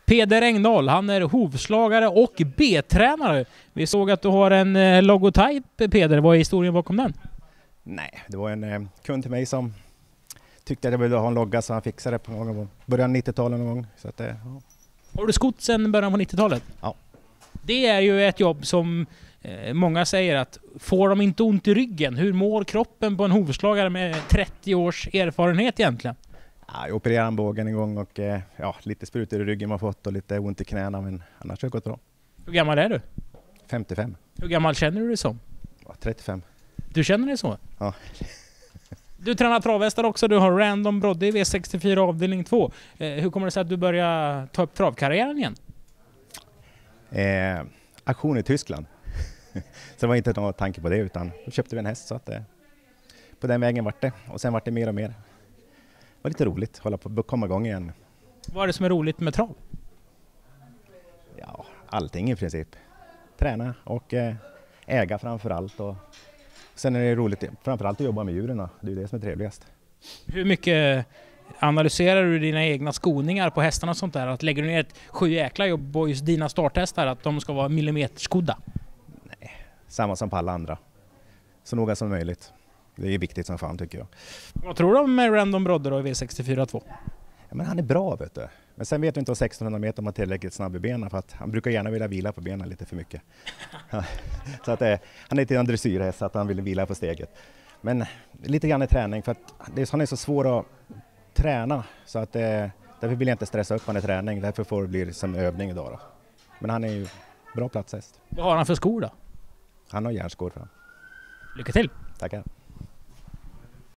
Peder Engdahl, han är hovslagare och B-tränare. Vi såg att du har en logotyp, Peder. Vad är historien bakom den? Nej, det var en kund till mig som tyckte att jag ville ha en logga, så han fixade det på någon gång. Början 90-talet någon gång. Så att, ja. Har du skott sedan början på 90-talet? Ja. Det är ju ett jobb som många säger att får de inte ont i ryggen? Hur mår kroppen på en hovslagare med 30 års erfarenhet egentligen? Ja, jag opererade bågen en gång och lite sprutor i ryggen man fått och lite ont i knäna, men annars har det gått bra. Hur gammal är du? 55. Hur gammal känner du dig som? Ja, 35. Du känner dig så? Ja. Du tränar travhästar också, du har Random Brodde i V64 avdelning 2. Hur kommer det sig att du börjar ta upp travkarriären igen? Aktion i Tyskland. Så det var inte någon tanke på det, utan då köpte vi en häst, så att på den vägen vart det. Och sen vart det mer och mer. Det var lite roligt att hålla på att komma igång igen. Vad är det som är roligt med trav? Ja, allting i princip. Träna och äga framför allt. Och sen är det roligt framförallt att jobba med djuren. Det är det som är trevligast. Hur mycket analyserar du dina egna skoningar på hästarna och sånt där? Att lägger du ner ett 7 jäkla jobb på just dina starthästar, att de ska vara millimeterskodda? Nej, samma som på alla andra. Så noga som möjligt. Det är viktigt som fan, tycker jag. Vad tror du om Random Brodde då i V64 2? Ja, men han är bra, vet du. Men sen vet du inte om 1600 meter om han är tillräckligt snabb i benen, för att han brukar gärna vilja vila på benen lite för mycket. Så att han är inte en dressyrhäst, så att han vill vila på steget. Men lite grann i träning, för att han är så svår att träna, så att därför vill jag inte stressa upp han i träning. Därför får det bli som övning idag då. Men han är ju bra platshäst. Vad har han för skor då? Han har järnskor fram. Lycka till! Tackar.